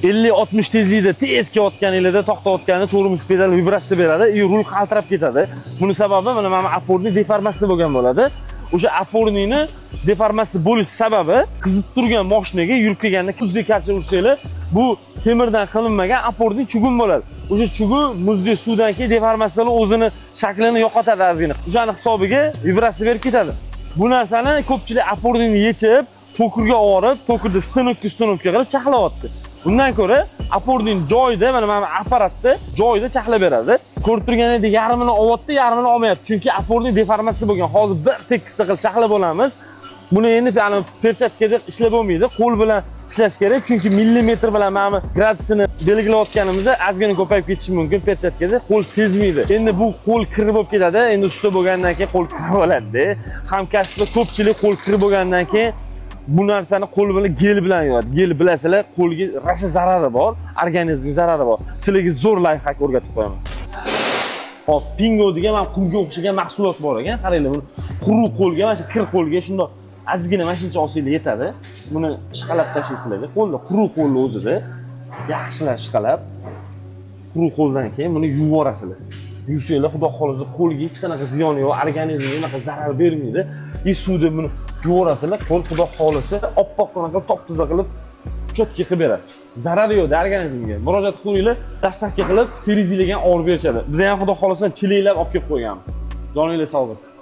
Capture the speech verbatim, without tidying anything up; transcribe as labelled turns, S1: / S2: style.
S1: ellik oltmish tezlikda tez kelayotganingizda to'xtayotganda tormoz pedal vibratsiya beradi, и rul qaltirab ketadi. Buning sababi mana mana oporni deformatsiya bo'lgan bo'ladi. O'sha opornini deformatsiya bo'lish sababi qizib turgan mashinaga yurib kelganda kuzga qarshi ursanglar, bu temirdan qilinmagan oporning chugun bo'ladi. O'sha chugun muzdek suvdan keyin deformatsiyalar o'zini shaklini yo'qotadi ozgina. O'shaning hisobiga vibratsiya berib ketadi. Bu narsani ko'pchilik opornini yechib, to'kurga olib, to'kurda stanovka stanovka qilib chaqlayapti. Bundan ko'ra oporning joyida, mana mana apparatda joyida chaqlab beradi. Ko'rib turganingizda yarmini olyapti, yarmini olmayapti. Chunki oporning deformatsiya bo'lgan. Hozir bir tekisda qilib chaqlab olamiz. Buni endi yani perchatkada ishlab bo'lmaydi, qo'l bilan ishlash kerak. Chunki millimetr bilan mana gradusini belgilayotganimizda ozgina ko'payib ketishi mumkin perchatkada, qo'l sezmaydi. Endi bu qo'l kir bo'lib ketadi. Endi usta bo'lgandan keyin qo'l kir bo'ladi. Hamkasbda ko'pchilik qo'l kir bo'lgandan keyin bu narsani qo'l bilan gel bilan yuvadi. Gel bilasizlar, qo'lga rasha zarari bor, organizmga zarari bor. Sizlarga zo'r layfhak o'rgatib qo'yaman. Hop, Pingo degan mana qumga o'xshagan mahsulot bor ekan. Qaranglar, buni quruq qo'lga, mana shu kir qo'lga shundoq ozgina mana shuncha olsanglar yetadi. Buni ishqalab tashlaysizlar. Qo'lda quruq qo'lni o'zida yaxshilab ishqalab, quruq qo'ldan keyin buni yuvib yuborasizlar. Yuvsanglar, xudo xolisa qo'lga hech qanaqa ziyon yo'q, organizmga unaqa zarar bermaydi. И suvda buni yuvorasizlar, qo'l xudo xolisa oppoq qilib, top-toza qilib cho'tka qilib beradi. Zarari yo'q organizmga. Murojaat qilinglar, dastavka qilib, serizilgan olib berishadi. Biz ham xudo xolisa chiliklab olib kelib qo'yganmiz. Joninglar sog' bo'lsin.